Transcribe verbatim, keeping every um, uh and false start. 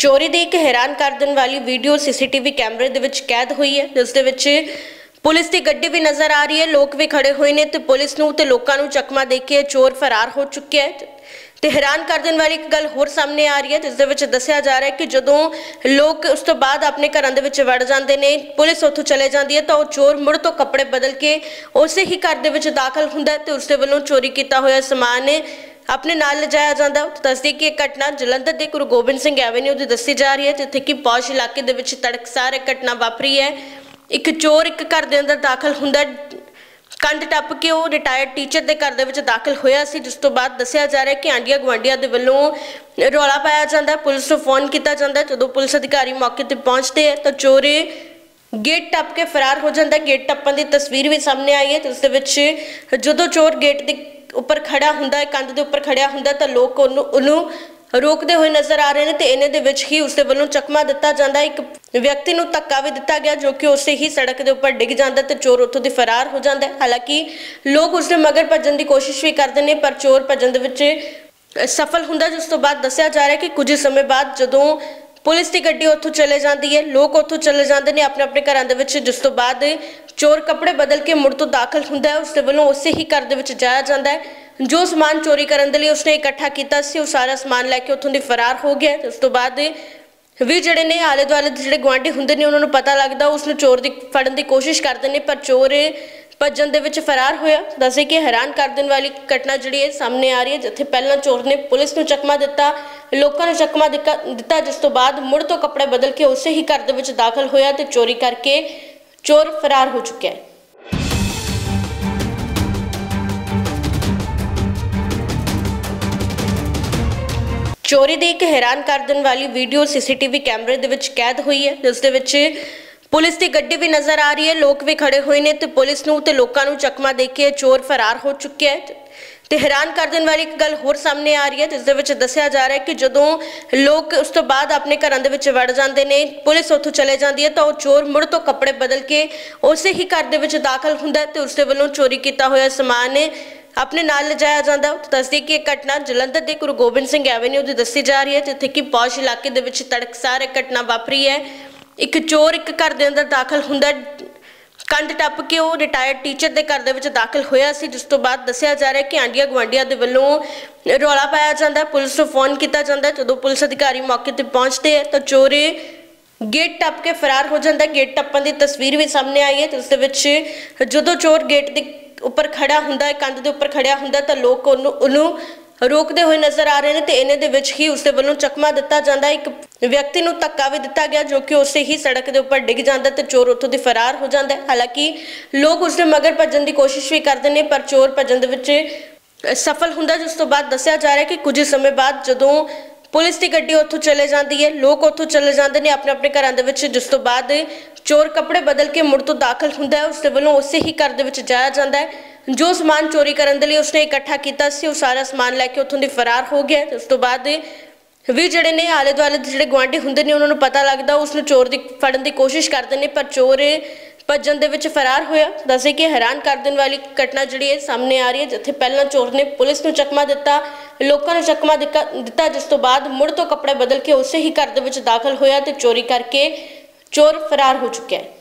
चोरी की एक हैरान कर देने वाली वीडियो सीसीटीवी कैमरे दे विच कैद हुई है, जिस दे विच पुलिस की गड्डी भी नज़र आ रही है, लोग भी खड़े हुए ने ते पुलिस नूं ते लोकां नूं चकमा दे के चोर फरार हो चुके हैं। तो हैरान कर देने वाली एक गल होर सामने आ रही है, जिस दे विच दस्सिया जा रहा है कि जदों लोग उस तो बाद अपने घरां दे विच वड़ जांदे ने, पुलिस उत्थों चले जाती है, तो वो चोर मुड़ तो कपड़े बदल के उसे ही घर दे विच दाखल हुंदा है ते उसदे वल्लों चोरी किया होया समान अपने नाल लिजाया जाता। दसदी कि एक घटना जलंधर के गुरु गोबिंद सिंह एवेन्यू की दसी जा रही है, जिथे कि पौश इलाके दे विच तड़कसार एक घटना वापरी है। एक चोर एक घर के अंदर दाखल हुंदा, कंध टप के वो रिटायर्ड टीचर के घर के दाखिल होया सी, जिस तो बाद दस्सिया जा रहा है कि आंडिया गुआंढिया के वल्लों रौला पाया जाता है, पुलिस को फोन किया जाता है। जो पुलिस अधिकारी मौके पर पहुँचते हैं तो चोर गेट टप के फरार हो जाता है। गेट टप्पन की तस्वीर भी सामने आई है, जिस जो चोर गेट के उपर खड़ा हुंदा, कंध के उपर खड़ा हुंदा, तो लोग उन्होंने रोकते हुए नज़र आ रहे हैं। तो इन्हें दे विच ही उसके वल्लों चकमा दिता जाता है। एक व्यक्ति नूं धक्का भी दिता गया, जो कि उसे ही सड़क के उपर डिग जाता है, तो चोर उत्थों दी फरार हो जाता है। हालांकि लोग उसके मगर भजन की कोशिश भी करते हैं, पर चोर भजन दे विच सफल हुंदा। जिस तो बाद दस्सिया जा रहा है कि कुछ समय बाद जदों पुलिस की गड्डी उत्थों चले जाती है, लोग उत्थों चले जाते हैं अपने अपने घरों के, जिस तो बाद चोर कपड़े बदल के मुड़ तो दाखिल हुंदा है, उसके वल्लों उसे ही घर दे विच जाया जाता है। जो समान चोरी करने के लिए उसने इकट्ठा किया सी, वो सारा समान लैके उत्थों दी फरार हो गया। उस तो बाद भी जिहड़े ने आले दुआले जिहड़े गुआंढी हुंदे ने उन्होंने पता लगता, उसनूं चोर दी फड़न की कोशिश करते हैं, पर चोर भजन दे विच फरार होया। दसे कि हैरान कर देने वाली घटना जिहड़ी है सामने आ रही है, जिथे पहला चोर ने पुलिस नूं चकमा दिता, लोकां नूं चकमा दिता, जिस तो बाद मुड़ तो कपड़े बदल के उसे ही घर दे विच दाखिल होया ते चोरी करके चोर फरार हो चुका है। चोरी की एक हैरान कर देने वाली वीडियो सीसीटीवी कैमरे दे विच कैद हुई है, जिस दे विच पुलिस की गड्डी भी नज़र आ रही है, लोग भी खड़े हुए ने ते पुलिस नूं ते लोकां नूं चकमा दे के चोर फरार हो चुके हैं। तो हैरान कर देने वाली एक गल होर सामने आ रही है, जिस दे विच दस्सिया जा रहा है कि जदों लोग उस तो बाद अपने घरां दे विच वड़ जाते हैं, पुलिस उत्थों चले जाती है, तो वो चोर मुड़ तो कपड़े बदल के उसे ही घर दे विच दाखिल हुंदा है, तो उसके वल्लों चोरी किया होया समान अपने नाल लिजाया जाता है। दसदी कि एक घटना जलंधर के गुरु गोबिंद सिंह एवेन्यू की दसी जा रही है, जिथे कि पौश इलाके दे विच तड़कसार एक घटना वापरी है। एक चोर एक घर के अंदर दाखिल हुंदा, कंध टप के वो रिटायर्ड टीचर के घर के दाखिल होया सी, जिस तो बाद दस्सिया जा रहा है कि आंडिया गुआंढिया के वल्लों रौला पाया जाता है, पुलिस को फोन किया जाता है। जो पुलिस अधिकारी मौके पर पहुँचते हैं तो चोर गेट टप के फरार हो जाता है। गेट टप्पन की तस्वीर भी सामने आई है, जिस जो चोर गेट के उपर खड़ा हुंदा, कंध के उपर खड़ा हुंदा, तो लोग उन्होंने रोकते हुए नज़र आ रहे हैं। तो इन्हें दे विच ही उसके वल्लों चकमा दिता जाता है। एक व्यक्ति नूं धक्का भी दिता गया, जो कि उसे ही सड़क के उपर डिग जाता है, तो चोर उत्थों दी फरार हो जाता है। हालांकि लोग उसके मगर भजन की कोशिश भी करते हैं, पर चोर भजन दे विच सफल हुंदा। जिस तो बाद दस्सिया जा रहा है कि कुछ समय बाद जदों पुलिस की गड्डी उत्थों चले जाती है, लोग उत्थों चले जाते हैं अपने अपने घरों के, जिस तो बाद चोर कपड़े बदल के मुड़ तो दाखिल हुंदा है, उसके वल्लों उसे ही घर दे विच जाया जाता है। जो समान चोरी करने के लिए उसने इकट्ठा किया सी, वो सारा समान लैके उत्थों दी फरार हो गया। उस तो बाद भी जिहड़े ने आले दुआले जिहड़े गुआंढी हुंदे ने उन्होंने पता लगता, उसनूं चोर दी फड़न की कोशिश करते हैं, पर चोर भजन दे विच फरार होया। दसे कि हैरान कर देने वाली घटना जिहड़ी है सामने आ रही है, जिथे पहला चोर ने पुलिस नूं चकमा दिता, लोकां नूं चकमा दिता, जिस तो बाद मुड़ तो कपड़े बदल के उसे ही घर दे विच दाखिल होया ते चोरी करके चोर फरार हो चुका है।